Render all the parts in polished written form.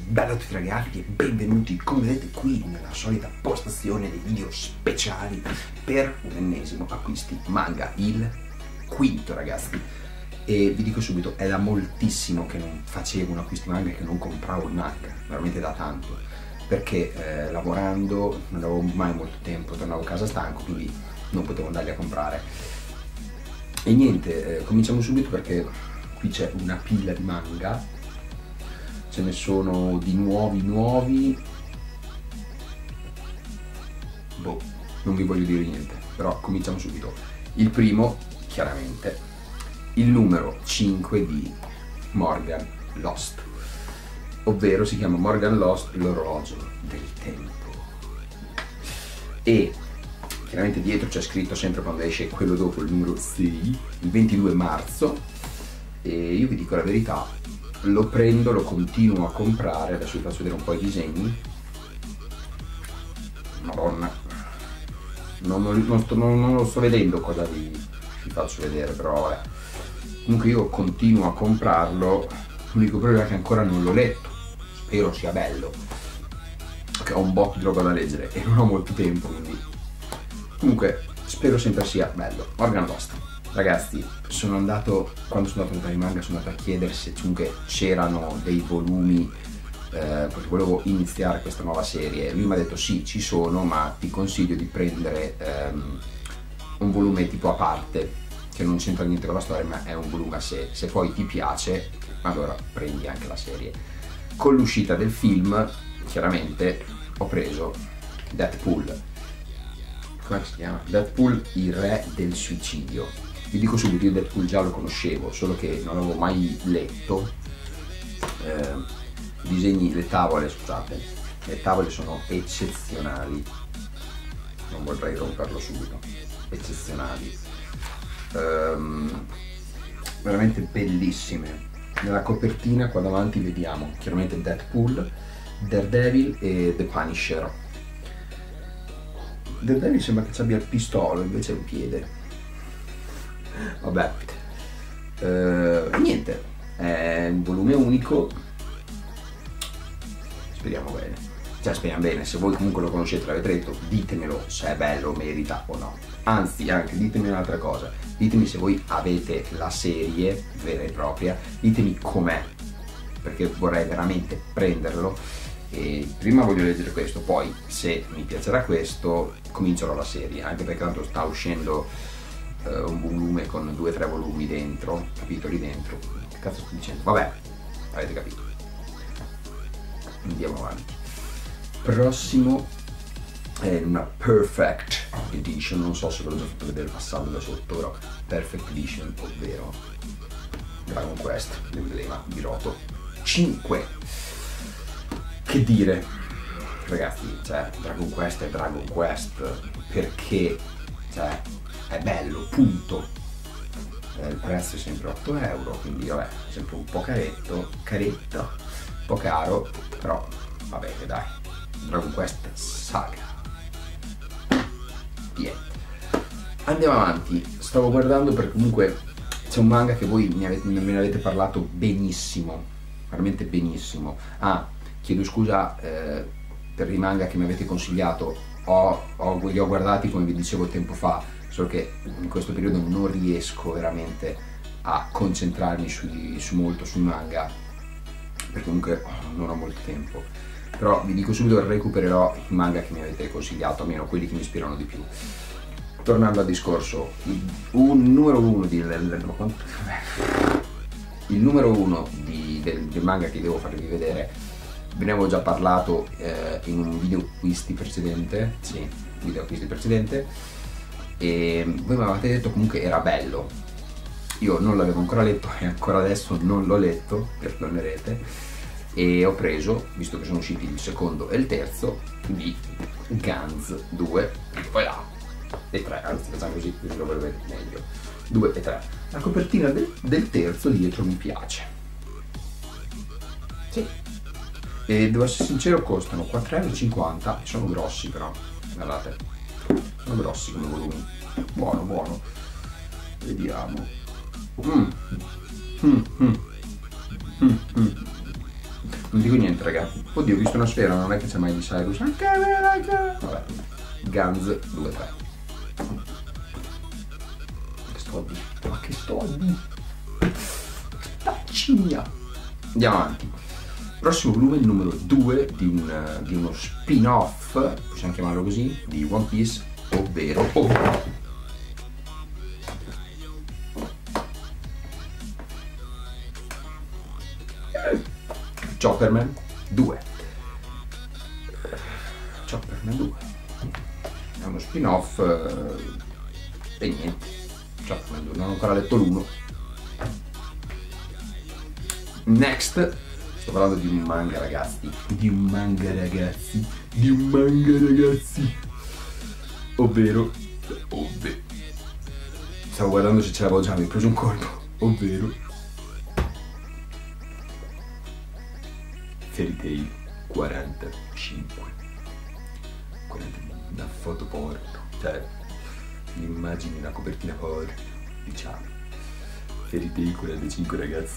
Bella a tutti ragazzi e benvenuti come vedete qui nella solita postazione dei video speciali per un ennesimo acquisti manga, il quinto ragazzi. E vi dico subito, è da moltissimo che non facevo un acquisto manga e che non compravo il manga, veramente da tanto, perché lavorando non avevo mai molto tempo, tornavo a casa stanco, quindi non potevo andarli a comprare. E niente, cominciamo subito perché qui c'è una pila di manga. Ce ne sono di nuovi, boh, non vi voglio dire niente, però cominciamo subito. Il primo, chiaramente, il numero 5 di Morgan Lost, ovvero si chiama Morgan Lost, l'orologio del tempo. E chiaramente dietro c'è scritto sempre quando esce quello dopo, il numero 6, il 22 marzo, e io vi dico la verità, lo prendo, lo continuo a comprare. Adesso vi faccio vedere un po' i disegni. Madonna, non lo sto vedendo cosa vi faccio vedere, però vabbè. Comunque io continuo a comprarlo, l'unico problema è che ancora non l'ho letto, spero sia bello, perché ho un botto di roba da leggere e non ho molto tempo, quindi comunque spero sempre sia bello. Morgan Lost. Ragazzi, sono andato, quando sono andato a comprare i manga, sono andato a chiedere se comunque c'erano dei volumi, perché volevo iniziare questa nuova serie. Lui mi ha detto sì, ci sono, ma ti consiglio di prendere un volume tipo a parte, che non c'entra niente con la storia, ma è un volume a sé. Se poi ti piace, allora prendi anche la serie. Con l'uscita del film, chiaramente, ho preso Deadpool. Come si chiama? Deadpool, il re del suicidio. Vi dico subito, io Deadpool già lo conoscevo, solo che non l'avevo mai letto. I disegni, le tavole, scusate, le tavole sono eccezionali, non vorrei romperlo subito, eccezionali, veramente bellissime. Nella copertina qua davanti vediamo chiaramente Deadpool, Daredevil e The Punisher. Daredevil sembra che ci abbia il pistolo, invece è un piede. Vabbè, niente, è un volume unico, speriamo bene, cioè speriamo bene. Se voi comunque lo conoscete, l'avete detto, ditemelo se è bello, merita o no. Anzi, anche ditemi un'altra cosa, ditemi se voi avete la serie vera e propria, ditemi com'è, perché vorrei veramente prenderlo. E prima voglio leggere questo, poi se mi piacerà questo comincerò la serie, anche perché tanto sta uscendo un volume con 2 o 3 volumi dentro, capitoli dentro. Che cazzo sto dicendo? Vabbè, avete capito. Andiamo avanti. Prossimo è una Perfect Edition, non so se ve l'ho già fatto vedere passando da sotto, però Perfect Edition, ovvero Dragon Quest, l'emblema di Roto 5. Che dire, ragazzi, cioè Dragon Quest è Dragon Quest, perché cioè è bello, punto. Il prezzo è sempre 8 euro, quindi vabbè, è sempre un po' caretto, un po' caro, però va bene dai. Dragon Quest Saga. Yeah. Andiamo avanti, stavo guardando perché comunque c'è un manga che voi me ne avete parlato benissimo, veramente benissimo. Chiedo scusa per i manga che mi avete consigliato, li ho guardati come vi dicevo tempo fa, solo che in questo periodo non riesco veramente a concentrarmi molto sui manga, perché comunque non ho molto tempo. Però vi dico subito che recupererò i manga che mi avete consigliato, almeno quelli che mi ispirano di più. Tornando al discorso, il numero uno del manga che devo farvi vedere, ve ne avevo già parlato in un video acquisti precedente, e voi mi avete detto comunque era bello. Io non l'avevo ancora letto e ancora adesso non l'ho letto, perdonerete, e ho preso, visto che sono usciti il secondo e il terzo, di Guns 2 e 3, anzi facciamo così lo vedete meglio, 2 e 3. La copertina del terzo dietro mi piace, sì, e devo essere sincero, costano 4,50 €, sono grossi però, guardate, sono grossi come volumi. Buono, vediamo. Non dico niente, raga. Oddio, ho visto una sfera, non è che c'è mai di Cyrus. Vabbè. Guns 2-3. Che sto a dire? Ma che sto a dire? Staccigna. Andiamo avanti. Prossimo volume, il numero 2 di uno spin-off, possiamo chiamarlo così, di One Piece, ovvero Chopperman 2. Chopperman 2 è uno spin-off e niente. Chopperman 2, non ho ancora letto l'1. Next, sto parlando di un manga, ragazzi. Ovvero stavo guardando se ce l'avevo già, mi ho preso un colpo. Ovvero Fairy Tail 45. Una foto porno, cioè l'immagine, una copertina porno, diciamo. Fairy Tail 45,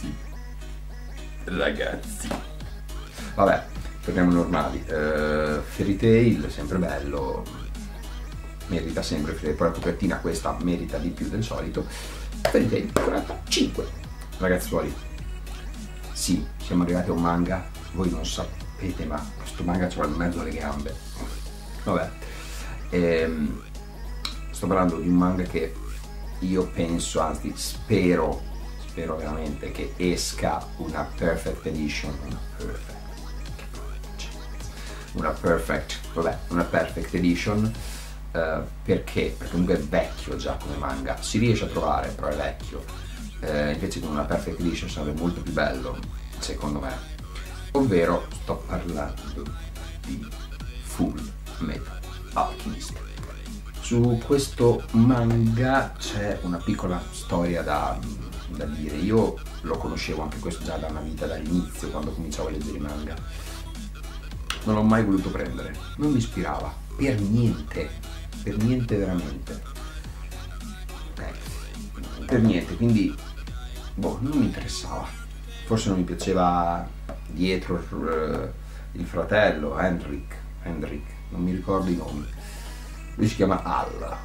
ragazzi. Vabbè, torniamo normali. Fairy Tail, sempre bello, merita sempre. Poi la copertina questa merita di più del solito. Fairy Tail 45, ragazzuoli. Sì, siamo arrivati a un manga, voi non sapete, ma questo manga ci va in mezzo alle gambe. Vabbè, sto parlando di un manga che io penso, anzi spero veramente che esca una perfect edition, una perfect edition, perché comunque è vecchio già come manga, si riesce a trovare però è vecchio, invece con una perfect edition sarebbe molto più bello secondo me, ovvero sto parlando di Full Metal Alchemist. Su questo manga c'è una piccola storia da dire. Io lo conoscevo anche questo già da una vita, dall'inizio, quando cominciavo a leggere i manga. Non l'ho mai voluto prendere, non mi ispirava, per niente veramente. Per niente, quindi boh, non mi interessava. Forse non mi piaceva dietro il fratello, Henrik, non mi ricordo i nomi. Lui si chiama Al.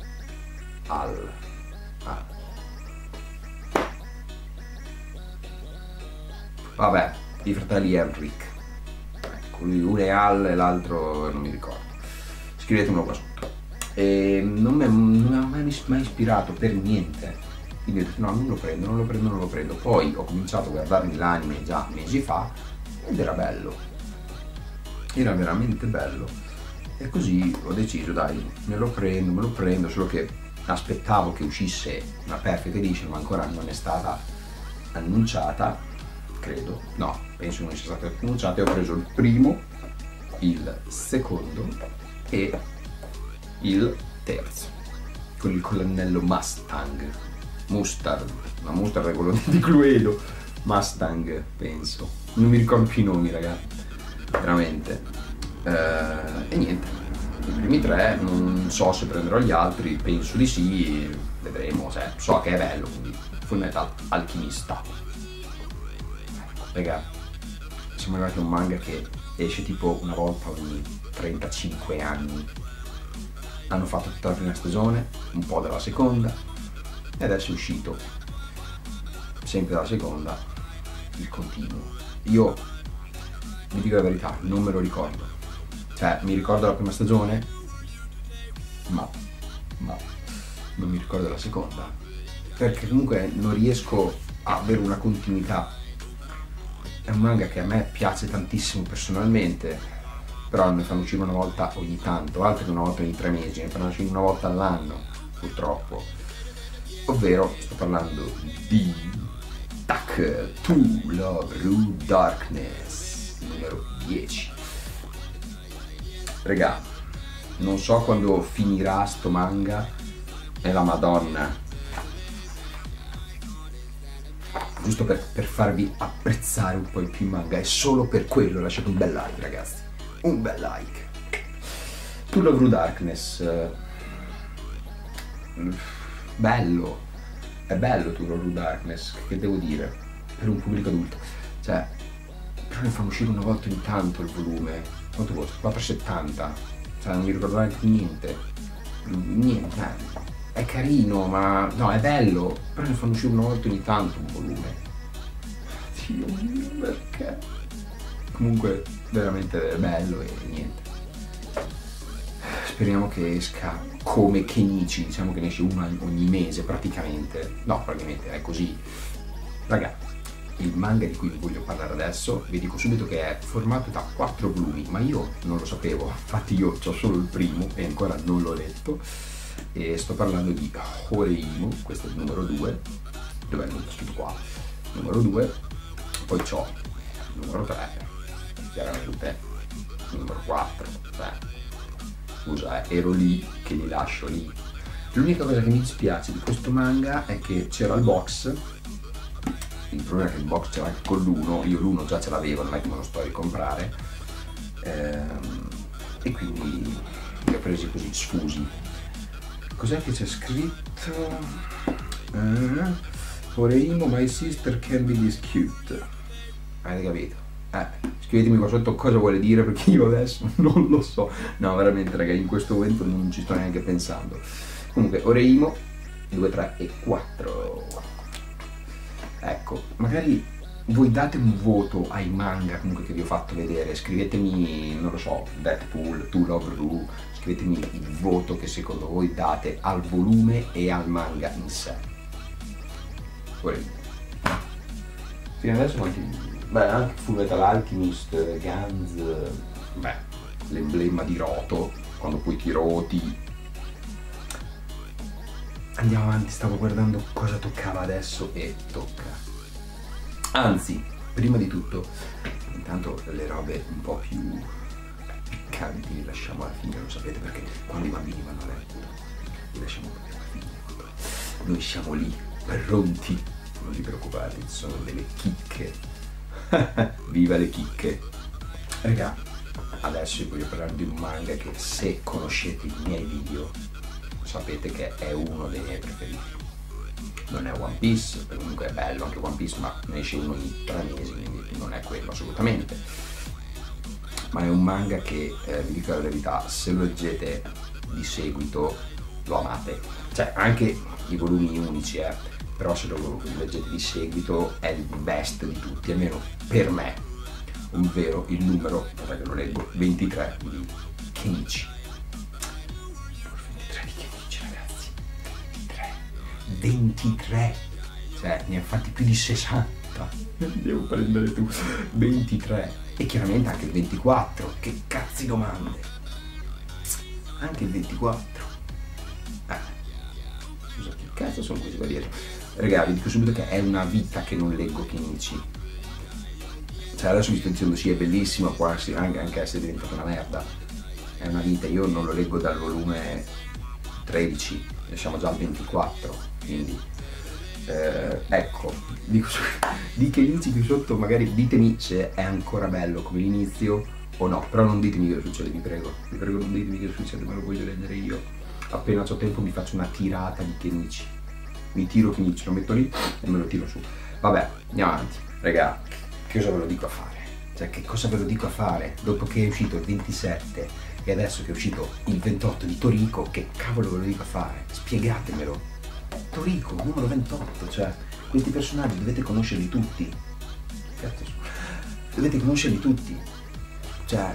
Vabbè, i fratelli Henrik. Ecco, uno è Al e l'altro non mi ricordo. Scrivetemelo qua sotto. E non mi ha mai ispirato per niente. Quindi ho detto no, non lo prendo. Poi ho cominciato a guardarmi l'anime già mesi fa ed era bello. Era veramente bello. E così ho deciso, dai, me lo prendo, solo che aspettavo che uscisse una perfect edition, ma ancora non è stata annunciata, credo. No, penso non sia stata annunciata, e ho preso il primo, il secondo e il terzo, con il colonnello Mustang. Mustard è quello di Cluedo. Mustang, penso. Non mi ricordo più i nomi, ragazzi. Veramente. E niente, i primi tre, non so se prenderò gli altri, penso di sì, vedremo, cioè, so che è bello, quindi Full Metal Alchemista. Raga, siamo arrivati a un manga che esce tipo una volta ogni 35 anni. Hanno fatto tutta la prima stagione, un po' della seconda, e adesso è uscito, sempre dalla seconda, il continuo. Io vi dico la verità, non me lo ricordo. Cioè, mi ricordo la prima stagione, ma non mi ricordo la seconda, perché comunque non riesco a avere una continuità. È un manga che a me piace tantissimo personalmente, però ne fanno uscire una volta ogni tanto, altri che una volta ogni 3 mesi, ne fanno uscire una volta all'anno, purtroppo. Ovvero, sto parlando di Duck to Love Ru Darkness, numero 10. Regà, non so quando finirà sto manga, è la Madonna. Giusto per farvi apprezzare un po' di più il manga, è solo per quello, lasciate un bel like, ragazzi. Un bel like. To Love Ru Darkness. Bello. È bello To Love Ru Darkness, che devo dire? Per un pubblico adulto. Cioè, però ne fanno uscire una volta ogni tanto il volume. Quanto costa? 4,70, cioè non mi ricordo neanche niente, è carino, ma no, è bello, però ne fanno uscire una volta ogni tanto un volume. Dio mio, perché? Comunque veramente bello e niente, speriamo che esca come Kenichi, diciamo che ne esce una ogni mese praticamente, no, praticamente è così. Ragazzi, il manga di cui vi voglio parlare adesso, vi dico subito che è formato da 4 volumi, ma io non lo sapevo, infatti io ho solo il primo e ancora non l'ho letto, e sto parlando di Oreimo, questo è il numero 2, dov'è il numero scritto qua? Numero 2, poi c'ho il numero 3, chiaramente, il numero 4, scusa, ero lì che li lascio lì. L'unica cosa che mi dispiace di questo manga è che c'era il box. Il problema è che il box c'era anche con l'1, io l'1 già ce l'avevo, non è che me lo sto a ricomprare, e quindi li ho presi così sfusi. Cos'è che c'è scritto? Oreimo, my sister can be this cute. Avete capito? Scrivetemi qua sotto cosa vuole dire, perché io adesso non lo so. No, veramente ragazzi, in questo momento non ci sto neanche pensando. Comunque, Oreimo 2, 3 e 4. Ecco, magari voi date un voto ai manga comunque che vi ho fatto vedere, scrivetemi, non lo so, Deadpool, To Love Ru, scrivetemi il voto che secondo voi date al volume e al manga in sé. Oreimo. Fino adesso anche Fullmetal Alchemist, Gans, l'emblema di Roto, quando poi ti roti. Andiamo avanti, stavo guardando cosa toccava adesso e tocca. Anzi, prima di tutto, intanto le robe un po' più piccanti li lasciamo alla fine, lo sapete, perché quando i bambini vanno a letto li lasciamo proprio alla fine. Noi siamo lì, pronti, non vi preoccupate, sono delle chicche. Viva le chicche! Raga, adesso vi voglio parlare di un manga che, se conoscete i miei video, sapete che è uno dei miei preferiti. Non è One Piece, comunque è bello anche One Piece, ma ne esce uno ogni 3 mesi, quindi non è quello assolutamente. Ma è un manga che, vi dico la verità, se lo leggete di seguito lo amate. Cioè, anche i volumi unici, però se lo leggete di seguito è il best di tutti, almeno per me, ovvero il numero, guardate che lo leggo, 23 di Kenichi. 23, cioè ne ha fatti più di 60, devo prendere tu, 23, e chiaramente anche il 24, che cazzi domande, anche il 24, scusa, che cazzo sono questi qua dietro? Ragazzi, vi dico subito che è una vita che non leggo Kenichi, cioè adesso vi sto dicendo sì è bellissimo, quasi anche se è diventata una merda, è una vita, io non lo leggo dal volume 13, siamo già al 24, quindi ecco, dico, di Kenichi qui sotto magari ditemi se è ancora bello come l'inizio o no, però non ditemi che succede, vi prego non ditemi che succede, me lo voglio leggere io. Appena ho tempo mi faccio una tirata di Kenichi, mi tiro Kenichi, lo metto lì e me lo tiro su. Vabbè, andiamo avanti, raga, che cosa ve lo dico a fare? Cioè, che cosa ve lo dico a fare? Dopo che è uscito il 27 e adesso che è uscito il 28 di Toriko, che cavolo ve lo dico a fare? Spiegatemelo. Toriko, numero 28, cioè, questi personaggi dovete conoscerli tutti. Cazzo, dovete conoscerli tutti. Cioè,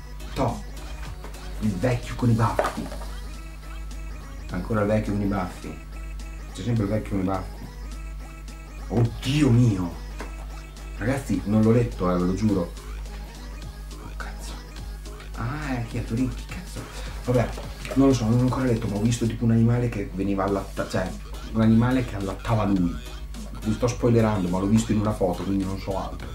il vecchio con i baffi. Ancora il vecchio con i baffi. C'è sempre il vecchio con i baffi. Oddio mio! Ragazzi, non l'ho letto, ve lo giuro. Oh cazzo. Chi è Toriko? Che cazzo? Vabbè, non lo so, non l'ho ancora letto, ma ho visto tipo un animale che veniva allattato, cioè un animale che allattava lui. Vi sto spoilerando, ma l'ho visto in una foto, quindi non so altro.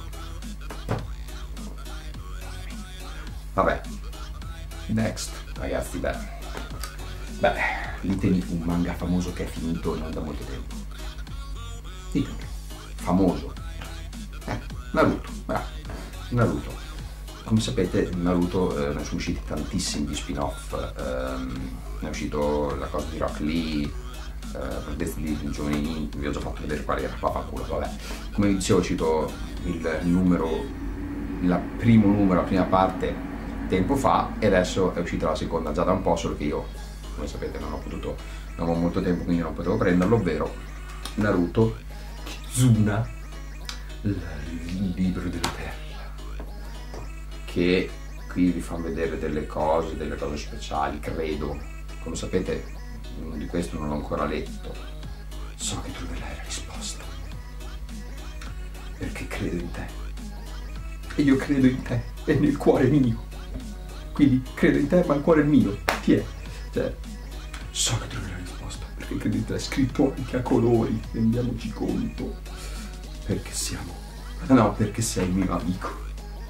Vabbè. Next, ragazzi, beh, ditemi un manga famoso che è finito non da molto tempo. Ditemi. Famoso. Naruto, bravo. Naruto. Come sapete, Naruto ne sono usciti tantissimi di spin-off, ne è uscito la cosa di Rock Lee, di Giovani Ninja, vi ho già fatto vedere qual era, vaffanculo, vabbè. Come vi dicevo, è uscito il numero il primo numero, la prima parte tempo fa, e adesso è uscita la seconda già da un po', solo che io, come sapete, non ho molto tempo, quindi non potevo prenderlo, ovvero Naruto Kizuna, il libro della terra, che qui vi fanno vedere delle cose speciali, credo. Come sapete, di questo non l'ho ancora letto. So che troverai la risposta, perché credo in te, e io credo in te, e nel cuore mio. Quindi credo in te, ma il cuore è mio. Ti è. Cioè, so che troverai la risposta, perché credo in te. È scritto anche a colori, rendiamoci conto. Perché perché sei il mio amico.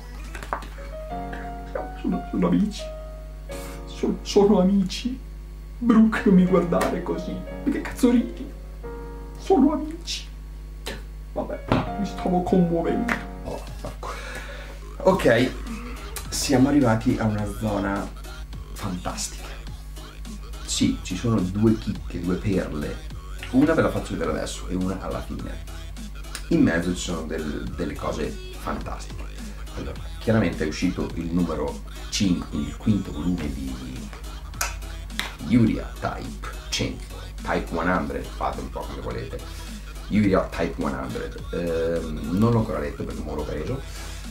Sono amici. Sono amici. Brooke, non mi guardare così. Perché cazzo ridi? Sono amici. Vabbè, mi stavo commuovendo. Oh, ecco. Ok, siamo arrivati a una zona fantastica. Sì, ci sono due chicche, due perle. Una ve la faccio vedere adesso e una alla fine. In mezzo ci sono delle cose fantastiche. Allora, chiaramente è uscito il numero 5, il quinto volume di Uriah Type 100, Type 100, fate un po' come volete. Uriah Type 100, non l'ho ancora letto perché non l'ho preso.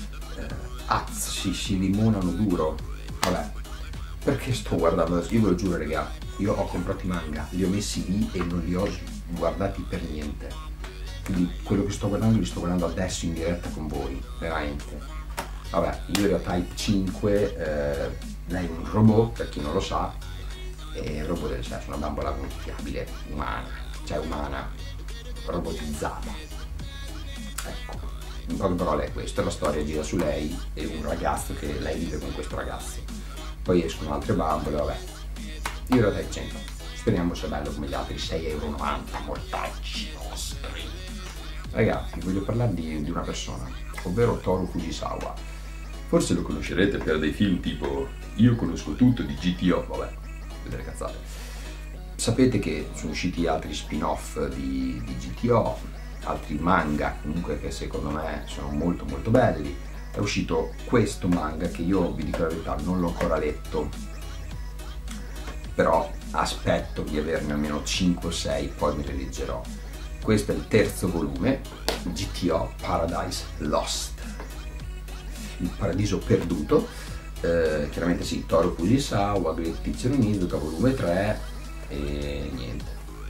Si limonano duro. Vabbè, perché sto guardando adesso? Io ve lo giuro, raga, io ho comprato i manga, li ho messi lì e non li ho guardati per niente. Quindi quello che sto guardando li sto guardando adesso in diretta con voi, veramente. Vabbè, Uriah Type 5, lei è un robot, per chi non lo sa, è un robot del sesso, una bambola gonfiabile, umana, robotizzata. Ecco, in poche parole è questo, la storia gira su lei e un ragazzo che lei vive con questo ragazzo. Poi escono altre bambole, vabbè. Uriah Type 100, speriamo sia bello come gli altri, 6,90 €, mortacci nostri. Ragazzi, voglio parlare di una persona, ovvero Toru Fujisawa. Forse lo conoscerete per dei film tipo Io conosco tutto di GTO, vabbè, vedete cazzate. Sapete che sono usciti altri spin-off di GTO, altri manga comunque che secondo me sono molto molto belli. È uscito questo manga che io, vi dico la verità, non l'ho ancora letto, però aspetto di averne almeno 5 o 6, poi me le leggerò. Questo è il terzo volume, GTO Paradise Lost, il paradiso perduto. Chiaramente sì, Toru Fujisawa, Great Teacher Onizuka, volume 3, e niente.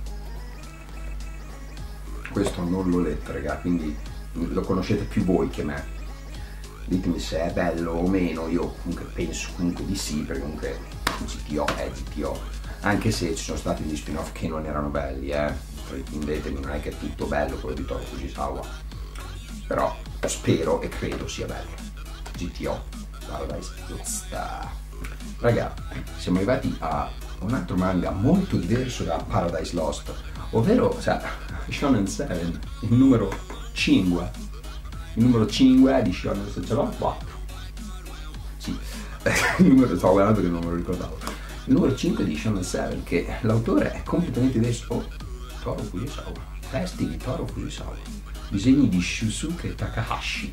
Questo non l'ho letto, raga, quindi lo conoscete più voi che me. Ditemi se è bello o meno, io comunque penso comunque di sì, perché comunque GTO è GTO, anche se ci sono stati degli spin-off che non erano belli, intendetemi, non è che è tutto bello quello di Toru Fujisawa, però spero e credo sia bello. GTO Paradise Lost. Raga, siamo arrivati a un altro manga molto diverso da Paradise Lost, ovvero Shonen 7, il numero 5. Il numero 5 di Shonen, se ce l'ho, 4. Sì, il numero, stavo guardando che non me lo ricordavo. Il numero 5 di Shonen 7, che l'autore è completamente diverso. Toru Fujisawa, testi di Toru Fujisawa, disegni di Shusuke Takahashi.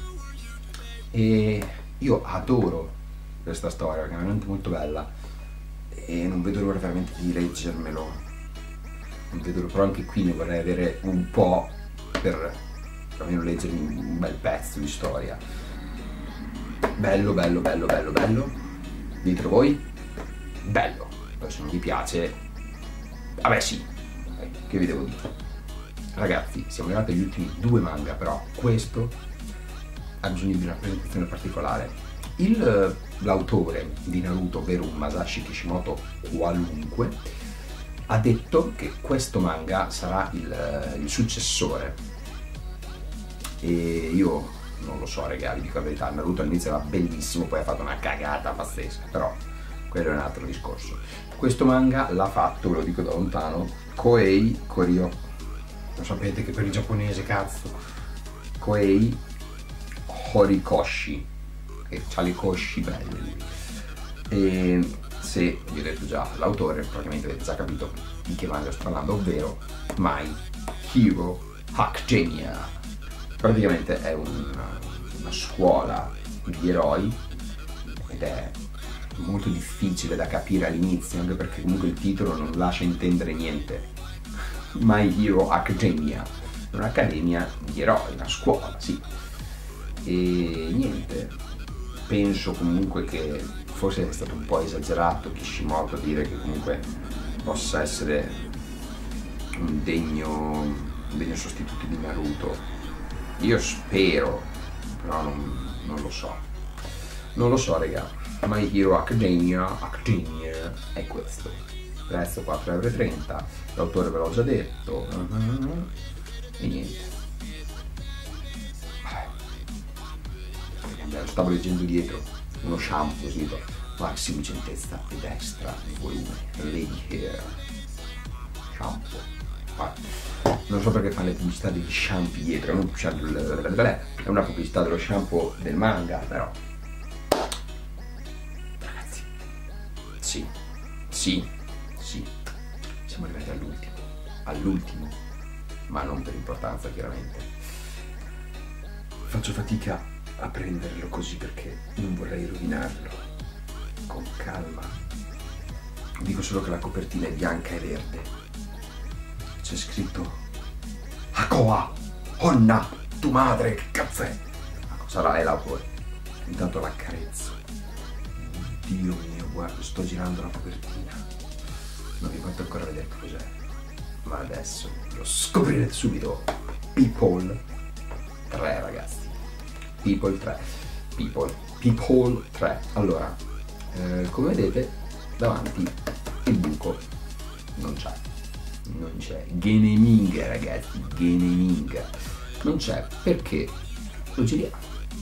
E io adoro questa storia, che è veramente molto bella, e non vedo l'ora veramente di leggermelo. Non vedo l'ora, però anche qui ne vorrei avere un po' per almeno leggermi un bel pezzo di storia. Bello, bello, bello, bello, bello. Dite voi? Bello. Poi se non vi piace, vabbè sì, che vi devo dire. Ragazzi, siamo arrivati agli ultimi 2 manga, però questo ha bisogno di una presentazione particolare. L'autore di Naruto, ovvero Masashi Kishimoto qualunque, ha detto che questo manga sarà il successore. E io non lo so, raga, vi dico la verità, Naruto all'inizio era bellissimo, poi ha fatto una cagata pazzesca, però quello è un altro discorso. Questo manga l'ha fatto, ve lo dico da lontano, Koei Koryo. Lo sapete che per il giapponese, cazzo, Koei Horikoshi, che ha le cosci belle lui. E se vi ho detto già l'autore, praticamente avete già capito di che manga sto parlando, ovvero My Hero Academia. Praticamente è una scuola di eroi, ed è molto difficile da capire all'inizio, anche perché comunque il titolo non lascia intendere niente. My Hero Academia, un'accademia di eroi, una scuola, sì. E niente, penso comunque che forse è stato un po' esagerato Kishimoto a dire che comunque possa essere un degno sostituto di Naruto. Io spero, però non lo so. Non lo so, raga. My Hero Academia è questo. Prezzo 4,30 €, l'autore ve l'ho già detto. E niente. Stavo leggendo dietro uno shampoo scritto Maxi lucentezza ed extra volume Lady Hair shampoo. Non so perché fanno le pubblicità degli shampoo dietro, è una pubblicità dello shampoo del manga, però ragazzi, sì, siamo arrivati all'ultimo, ma non per importanza chiaramente. Faccio fatica a prenderlo così perché non vorrei rovinarlo. Con calma. Dico solo che la copertina è bianca e verde. C'è scritto Hakoa, Onna, tu madre, che cazzo è? Sarà è l'autore. Intanto l'accarezzo. Dio mio, guarda, sto girando la copertina. Non vi faccio ancora vedere che cos'è, ma adesso lo scoprirete subito. People 3, ragazzi. People 3. Allora, come vedete davanti il buco non c'è. Geneming, ragazzi, Geneming non c'è perché lo giriamo.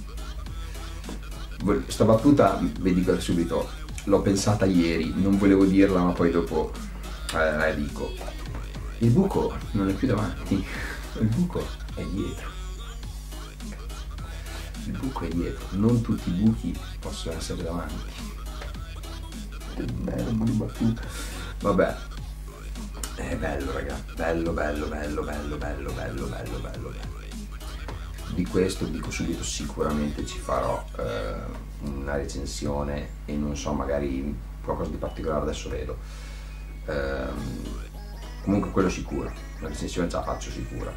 Sta battuta vi dico subito, l'ho pensata ieri, non volevo dirla ma poi dopo la dico. Il buco non è più davanti, il buco è dietro. Il buco è dietro, non tutti i buchi possono essere davanti. Che bella battuta. Vabbè, è bello, raga, bello. Di questo dico subito, sicuramente ci farò una recensione e non so, magari qualcosa di particolare adesso vedo. Comunque quello sicuro, la recensione ce la faccio sicura.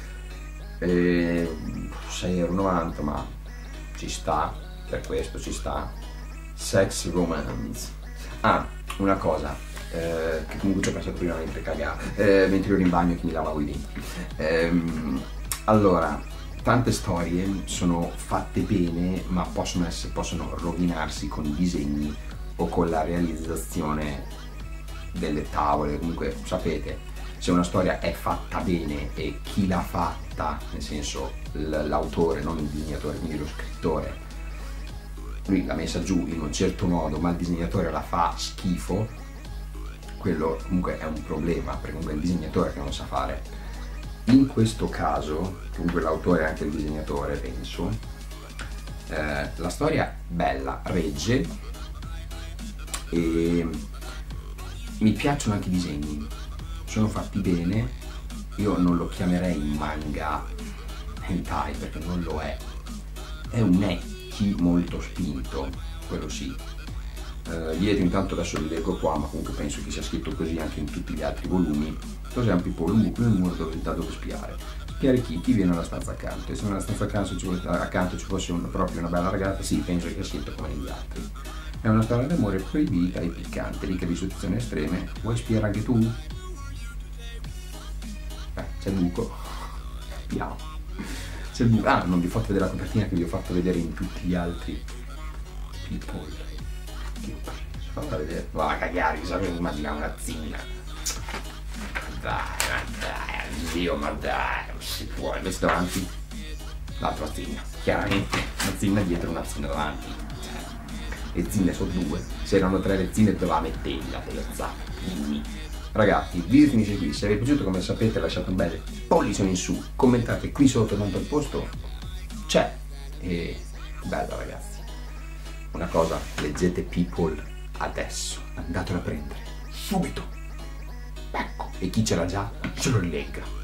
6,90 €, ma ci sta, per questo ci sta. Sex Romance. Ah, una cosa, che comunque ci ho pensato prima mentre cagavo, mentre ero in bagno che mi lavavo i denti. Allora, tante storie sono fatte bene, ma possono rovinarsi con i disegni o con la realizzazione delle tavole. Comunque sapete, se una storia è fatta bene e chi l'ha fatta, nel senso l'autore, non il disegnatore, quindi lo scrittore, lui l'ha messa giù in un certo modo, ma il disegnatore la fa schifo, quello comunque è un problema, perché comunque è il disegnatore che non sa fare. In questo caso, comunque l'autore è anche il disegnatore, penso, la storia bella, regge, e mi piacciono anche i disegni, sono fatti bene. Io non lo chiamerei manga hentai perché non lo è un ecchi molto spinto, quello sì. Dietro intanto adesso li leggo qua, ma comunque penso che sia scritto così anche in tutti gli altri volumi. Per esempio poi un buco nel muro da dove spiare chi viene alla stanza accanto, e se nella stanza accanto ci fosse proprio una bella ragazza, sì, penso che sia scritto come negli altri. È una storia d'amore proibita e piccante, ricca di situazioni estreme. Vuoi spiare anche tu? C'è il buco. Spiamo. C'è il buco. Ah, non vi ho fatto vedere la copertina che vi ho fatto vedere in tutti gli altri. People. Fammi vedere. Va a cagare, mi immaginavo una zinna. Dai, zio, ma dai, non si può. Invece davanti l'altra zinna. Chiaramente una zinna dietro, una zinna davanti. Le zinne sono due. Se erano 3 le zinne, dove la mettevi la terza? Dimmi. Ragazzi, il video finisce qui. Se vi è piaciuto, come sapete, lasciate un bel pollice in su, commentate qui sotto, tanto il posto c'è. E bello, ragazzi. Una cosa, leggete People adesso, andatelo a prendere subito, ecco, e chi ce l'ha già se lo rilegga.